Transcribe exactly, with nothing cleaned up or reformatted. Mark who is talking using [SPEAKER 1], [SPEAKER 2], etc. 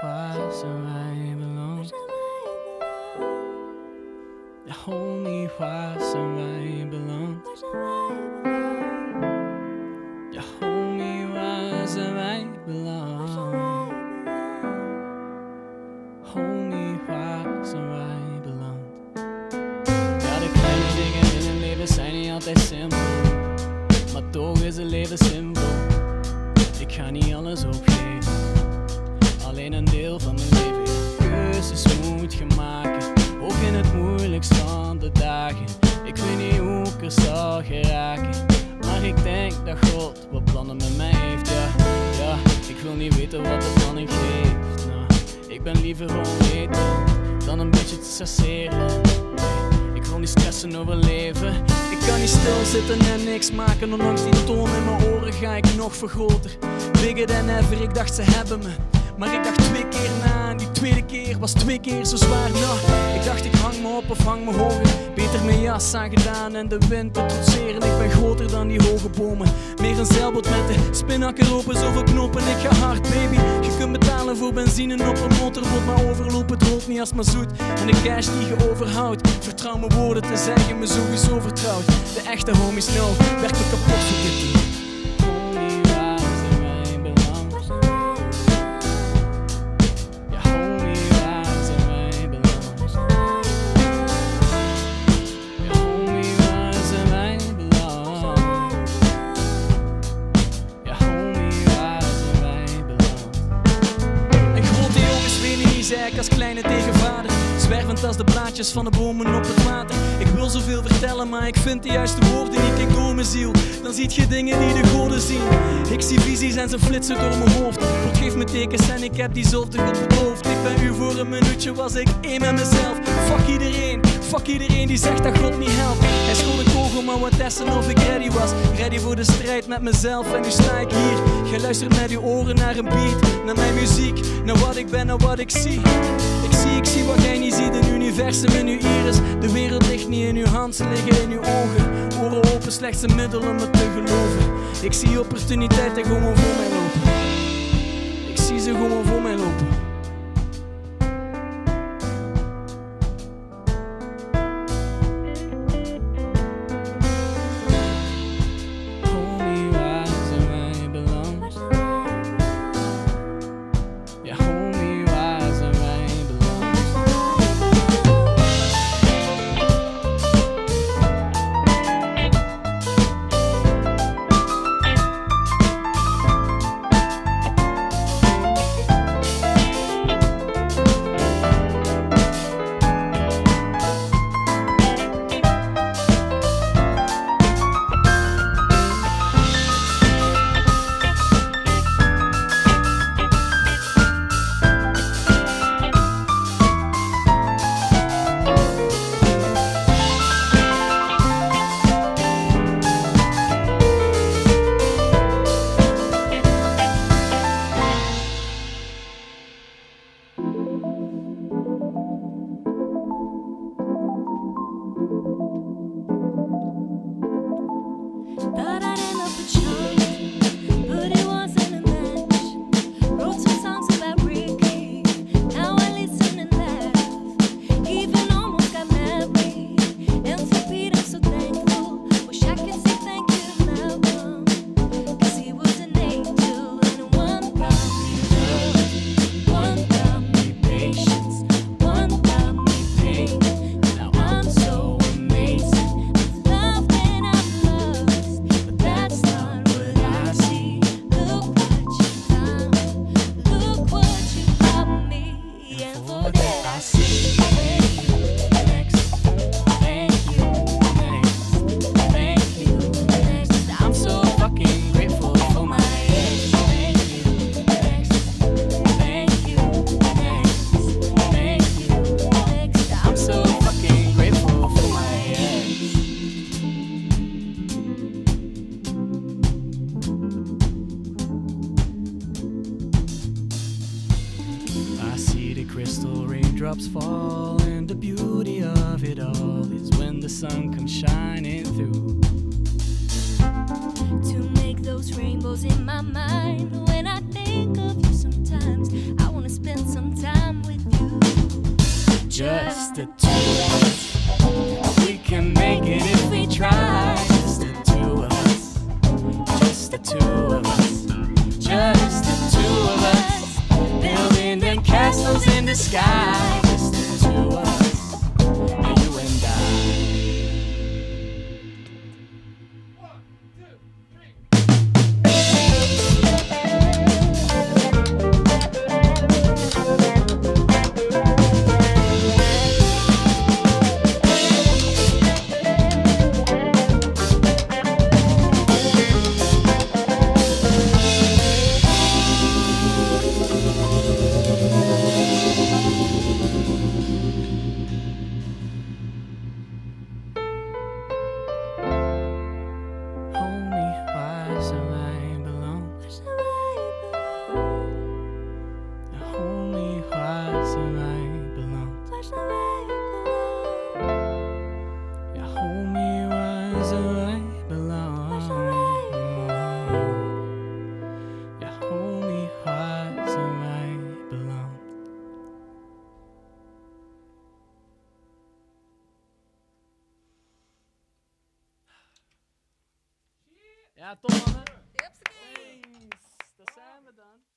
[SPEAKER 1] waar zijn wij beland? Ja, homie, waar zijn wij beland? Ja, homie, waar zijn wij beland? Homie, waar zijn wij beland? Ja, de kleine dingen in het leven zijn niet altijd simpel, maar toch is het leven simpel. Ik ga niet alles opgeven, alleen een deel van mijn leven. Keuzes moet je maken, ook in het moeilijkst van de dagen. Ik weet niet hoe ik er zal geraken, maar ik denk dat God wat plannen met mij heeft. Ja, ja, ik wil niet weten wat de planning geeft. Nou, ik ben liever onweten dan een beetje te stresseren. Ik wil niet stressen over leven. Ik kan niet stilzitten en niks maken, ondanks die toon in mijn oren ga ik nog vergroten. Bigger than ever, ik dacht ze hebben me, maar ik dacht twee keer na en die tweede keer was twee keer zo zwaar. Nou, ik dacht ik hang me op of hang me hoger, beter mijn jas aangedaan en de wind te trotseren. Ik ben groter dan die hoge bomen, meer een zeilboot met de spinnaker open, zoveel knopen. Ik ga hard baby, je kunt betalen voor benzine op een motorboot, maar overlopen het rolt niet als maar zoet. En de cash die je overhoudt, vertrouw me woorden te zeggen, me sowieso vertrouwd. De echte homies no, werd me kapot voor dit ding. Als kleine tegenvader, zwervend als de blaadjes van de bomen op het water. Ik wil zoveel vertellen, maar ik vind de juiste woorden niet. Kijk door mijn ziel, dan ziet je dingen die de goden zien. Ik zie visies en ze flitsen door mijn hoofd. God geeft me tekens en ik heb die zorg God beloofd. Ik ben u voor een minuutje, was ik één met mezelf. Fuck iedereen, fuck iedereen die zegt dat God niet helpt. Hij schoot een kogel, maar wat testen of ik ready was. Ready voor de strijd met mezelf en nu sta ik hier. Gij luistert met uw oren naar een beat, naar mijn muziek, naar wat ik ben, naar wat ik zie. Ik zie, ik zie wat jij niet ziet, een universum in uw iris. De wereld ligt niet in uw hand, ze liggen in uw ogen. Oren open, slechts een middel om het te geloven. Ik zie opportuniteiten gewoon voor mij lopen. Ik zie ze gewoon voor mij lopen.
[SPEAKER 2] raindrops fall, and the beauty of it all is when the sun comes shining through.
[SPEAKER 3] To make those rainbows in my mind, when I think of you sometimes, I wanna spend some
[SPEAKER 1] Just the two of us. We can make it if we try. Just the two of us. Just the two of us. Just the two of us. Building them castles in the sky. Just the two of us. You and I. Ja, top mannen. Thanks. Daar zijn we dan.